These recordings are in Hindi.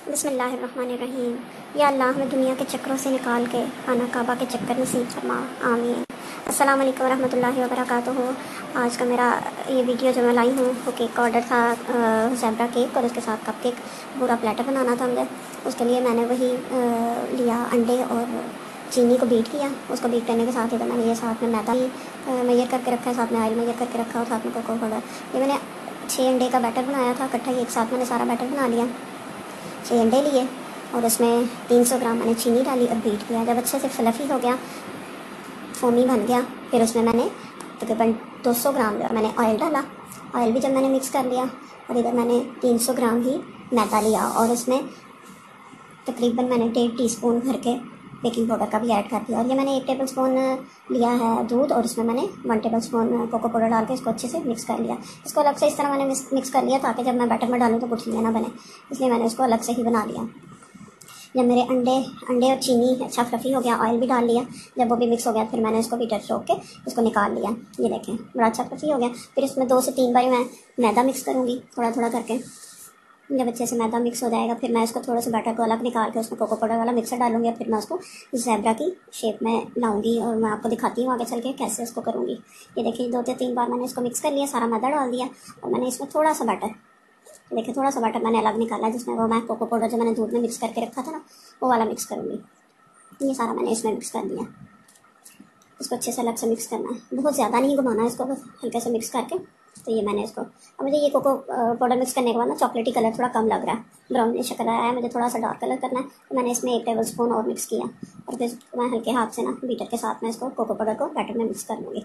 बिस्मिल्लाहिर्रहमानिर्रहीम। या अल्लाह हमें दुनिया के चक्रों से निकाल के खाना काबा के चक्कर नसीब फरमा, आमीन। अस्सलाम वालेकुम रहमतुल्लाहि व बरकातुहू। आज का मेरा ये वीडियो जो मैं लाई हूँ वो केक का ऑर्डर था, ज़ेब्रा केक और उसके साथ कप केक पूरा प्लेटर बनाना था मुझे। उसके लिए मैंने वही लिया, अंडे और चीनी को बीट किया। उसको बीट करने के साथ ही तो मैंने ये साथ में मैदा मैयर करके रखा है, साथ में ऑयल मैयर करके रखा और साथ में कोको पाउडर। ये मैंने 6 अंडे का बैटर बनाया था इकट्ठा, एक साथ मैंने सारा बैटर बना लिया। 6 अंडे लिए और उसमें 300 ग्राम मैंने चीनी डाली और बीट किया। जब अच्छे से फ्लफ़ी हो गया, फोमी बन गया, फिर उसमें मैंने तकरीबन 200 ग्राम जो मैंने ऑयल डाला। ऑयल भी जब मैंने मिक्स कर लिया और इधर मैंने 300 ग्राम ही मैदा लिया और उसमें तकरीबन मैंने 1.5 टीस्पून भर के बेकिंग पाउडर का भी ऐड कर दिया। और ये मैंने 1 टेबलस्पून लिया है दूध और इसमें मैंने 1 टेबलस्पून कोको पाउडर डाल के इसको अच्छे से मिक्स कर लिया। इसको अलग से इस तरह मैंने मिक्स कर लिया ताकि जब मैं बैटर में डालूँ तो गुठलियाँ ना बने, इसलिए मैंने इसको अलग से ही बना लिया। जब मेरे अंडे और चीनी अच्छा फ्लफ़ी हो गया, ऑयल भी डाल लिया, जब वो भी मिक्स हो गया फिर मैंने इसको बीटर से रोक के इसको निकाल लिया। ये देखें बड़ा अच्छा फ्लफ़ी हो गया। फिर इसमें 2 से 3 बार मैं मैदा मिक्स करूँगी थोड़ा थोड़ा करके। जब अच्छे से मैदा मिक्स हो जाएगा फिर मैं इसको थोड़ा सा बैटर को अलग निकाल के उसमें कोको पाउडर वाला मिक्सर डालूंगी और फिर मैं उसको ज़ेब्रा की शेप में लाऊंगी और मैं आपको दिखाती हूँ आगे चल के कैसे उसको करूँगी। ये देखिए 2 से 3 बार मैंने इसको मिक्स कर लिया, सारा मैदा डाल दिया और मैंने इसमें थोड़ा सा बैटर, देखिए थोड़ा सा बैटर मैंने अलग निकाला जिसमें वो मैं कोको पाउडर जो मैंने दूध में मिक्स करके रखा था ना वो वाला मिक्स करूँगी। ये सारा मैंने इसमें मिक्स कर दिया। इसको अच्छे से अलग से मिक्स करना है, बहुत ज़्यादा नहीं घुमाना है इसको, बस हल्के से मिक्स करके। तो ये मैंने इसको, अब मुझे ये कोको पाउडर मिक्स करने के बाद ना चॉकलेटी कलर थोड़ा कम लग रहा है, ब्राउनिश कलर आया है, मुझे थोड़ा सा डार्क कलर करना है। तो मैंने इसमें 1 टेबलस्पून और मिक्स किया और फिर मैं हल्के हाथ से ना बीटर के साथ में इसको कोको पाउडर को बैटर में मिक्स कर लूँगी।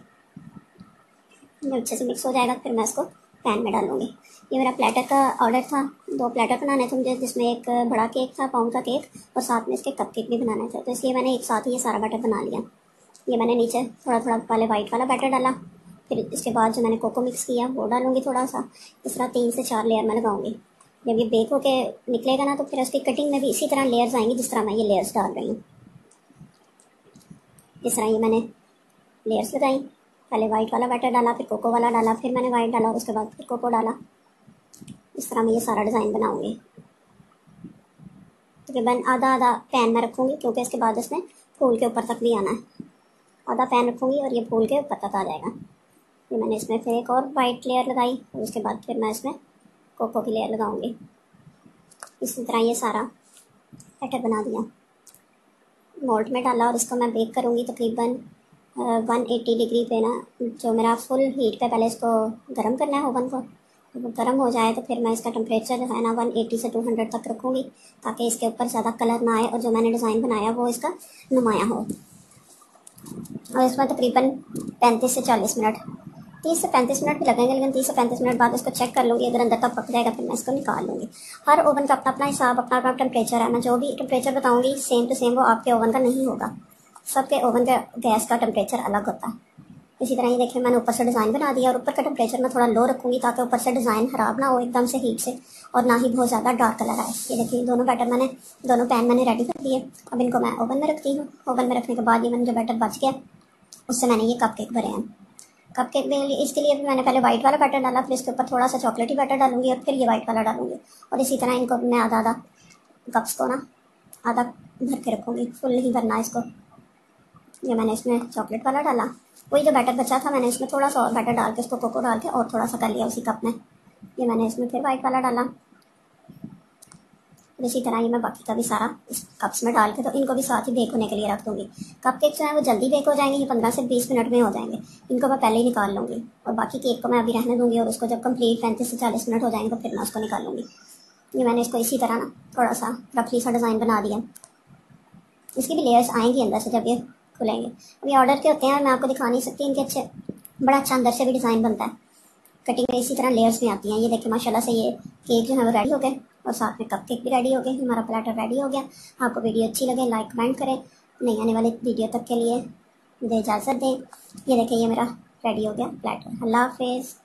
जब अच्छे से मिक्स हो जाएगा फिर मैं इसको पैन में डालूँगी। ये मेरा प्लेटर का ऑर्डर था, 2 प्लेटर बनाने थे मुझे, जिसमें एक बड़ा केक था, पाउंड का केक, और साथ में इसके कप केक भी बनाने थे। तो इसलिए मैंने एक साथ ही ये सारा बैटर बना लिया। ये मैंने नीचे थोड़ा थोड़ा पहले वाइट वाला बैटर डाला, फिर इसके बाद जो मैंने कोको मिक्स किया वो डालूंगी थोड़ा सा। इस तरह 3 से 4 लेयर मैं लगाऊंगी। जब ये बेक होके निकलेगा ना तो फिर उसकी कटिंग में भी इसी तरह लेयर्स आएंगी जिस तरह मैं ये लेयर्स डाल रही हूँ। इस तरह ये मैंने लेयर्स लगाई, पहले वाइट वाला बैटर डाला, फिर कोको वाला डाला, फिर मैंने वाइट डाला और उसके बाद फिर कोको डाला। इस तरह मैं ये सारा डिज़ाइन बनाऊँगी। तकरीबन आधा आधा पैन में रखूँगी क्योंकि इसके बाद इसमें फूल के ऊपर तक भी आना है। आधा पैन रखूँगी और ये फूल के ऊपर तक आ जाएगा। फिर मैंने इसमें फिर एक और वाइट लेयर लगाई और उसके बाद फिर मैं इसमें कोको की लेयर लगाऊंगी। इसी तरह ये सारा बैटर बना दिया, मोल्ड में डाला और इसको मैं बेक करूँगी तकरीबन 180 डिग्री पे ना, जो मेरा फुल हीट पे पहले इसको गर्म करना है ओवन को। जब गर्म हो जाए तो फिर मैं इसका टेम्परेचर जो है ना 180 से 200 तक रखूँगी ताकि इसके ऊपर ज़्यादा कलर ना आए और जो मैंने डिज़ाइन बनाया वो इसका नुमाया हो। और इसमें तकरीबन 35 से 40 मिनट, 30 से 35 मिनट भी लगेंगे, लेकिन 30 से 35 मिनट बाद इसको चेक कर लूँगी। अगर अंदर तक पक जाएगा फिर मैं इसको निकाल लूँगी। हर ओवन का अपना अपना हिसाब, अपना अपना टेम्परेचर है। मैं जो भी टेम्परेचर बताऊँगी सेम टू सेम वो आपके ओवन का नहीं होगा, सबके ओवन का गैस का टेम्परेचर अलग होता है। इसी तरह ये देखिए मैंने ऊपर से डिज़ाइन बना दिया और ऊपर का टेम्परेचर मैं थोड़ा लो रखूँगी ताकि ऊपर से डिज़ाइन ख़राब ना हो एकदम से हीट से और ना ही बहुत ज़्यादा डार्क कलर आए। ये देखिए दोनों पैन मैंने रेडी कर दिए। अब इनको मैं ओवन में रखती हूँ। ओवन में रखने के बाद ये मैंने जो बैटर बच गया उससे मैंने ये कप केक भरे हैं। कप केक में इसके लिए भी मैंने पहले वाइट वाला बैटर डाला, फिर इसके ऊपर थोड़ा सा चॉकलेटी बैटर डालूंगी और फिर ये वाइट वाला डालूंगी। और इसी तरह इनको मैं आधा आधा कप्स को ना आधा भर के रखूँगी, फुल नहीं भरना इसको। ये मैंने इसमें चॉकलेट वाला डाला, वही जो बैटर बचा था मैंने इसमें थोड़ा सा और बैटर डाल के उसको कोको डाल के और थोड़ा सा कर लिया उसी कप में। ये मैंने इसमें फिर वाइट वाला डाला। इसी तरह ये मैं बाकी का भी सारा इस कप्स में डाल के तो इनको भी साथ ही बेक होने के लिए रख दूँगी। कप केक जो है वो जल्दी बेक हो जाएंगे, ये 15 से 20 मिनट में हो जाएंगे। इनको मैं पहले ही निकाल लूँगी और बाकी केक को मैं अभी रहने दूँगी और उसको जब कंप्लीट 35 से 40 मिनट हो जाएंगे तो फिर मैं उसको निकाल लूँगी। ये मैंने इसको इसी तरह ना थोड़ा सा रफली सा डिज़ाइन बना दिया। इसकी भी लेयर्स आएंगी अंदर से जब ये खुलेंगे। अब ये ऑर्डर के होते हैं, मैं आपको दिखा नहीं सकती इनके अच्छे, बड़ा अच्छा अंदर से भी डिज़ाइन बनता है। कटिंग में इसी तरह लेयर्स में आती हैं। ये देखिए माशाल्लाह से ये केक जो है वो रेडी हो गए और साथ में कप केक भी रेडी हो गए। हमारा प्लेटर रेडी हो गया। आपको वीडियो अच्छी लगे लाइक कमेंट करें। नई आने वाली वीडियो तक के लिए मुझे इजाज़त दें। ये देखिए ये मेरा रेडी हो गया प्लेटर। अल्लाह हाफिज़।